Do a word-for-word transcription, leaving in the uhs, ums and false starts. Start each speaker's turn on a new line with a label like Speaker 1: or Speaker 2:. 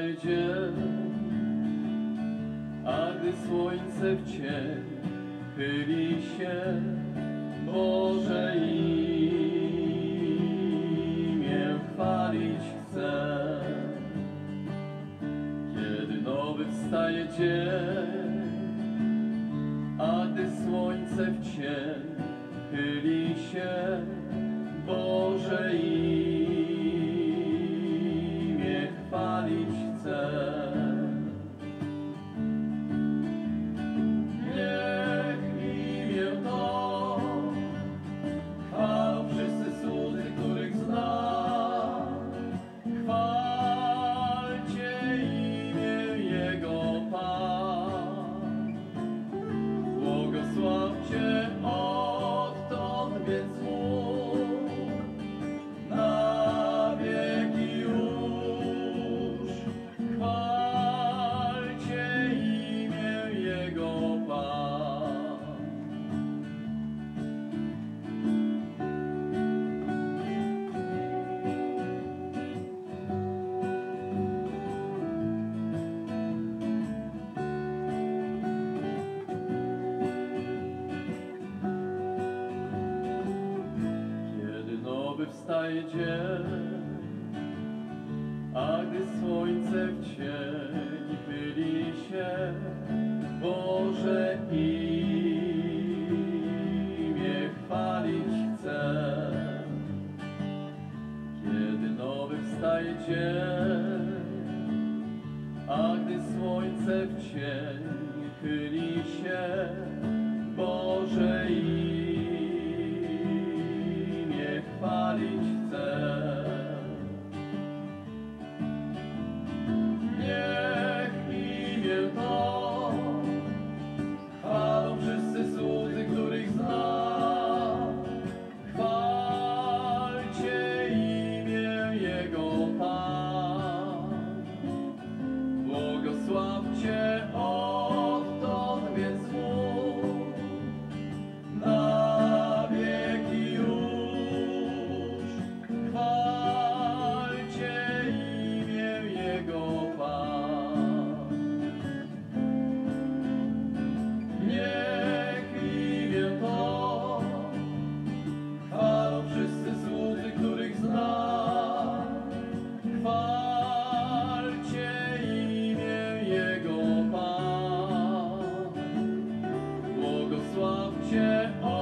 Speaker 1: wstaje dzień, a gdy słońce w cień chyli się, Boże imię chwalić chcę. Kiedy nowy wstaje dzień, a gdy słońce w cień chyli się, Boże imię chwalić chcę. Niech imię to chwalą wszyscy słudzy, których znam. Chwalcie imię Jego, Pan. Błogosławcie odtąd więc Mu na wieki już. Chwalcie imię Jego, Pan. Wstaje dzień, a gdy słońce w cień chyli się, Boże imię chwalić chcę. Kiedy nowy wstaje dzień, a gdy słońce w cień chyli się, Boże imię chwalić chcę. Niech imię to chwalą wszyscy słudzy, których znam. Chwalcie imię Jego, Pan. Błogosławcie odtąd więc Mu na wieki już. Chwalcie imię Jego, Pan. Niech imię to chwalą wszyscy słudzy, których znam. Chwalcie imię Jego, Pan. Błogosławcie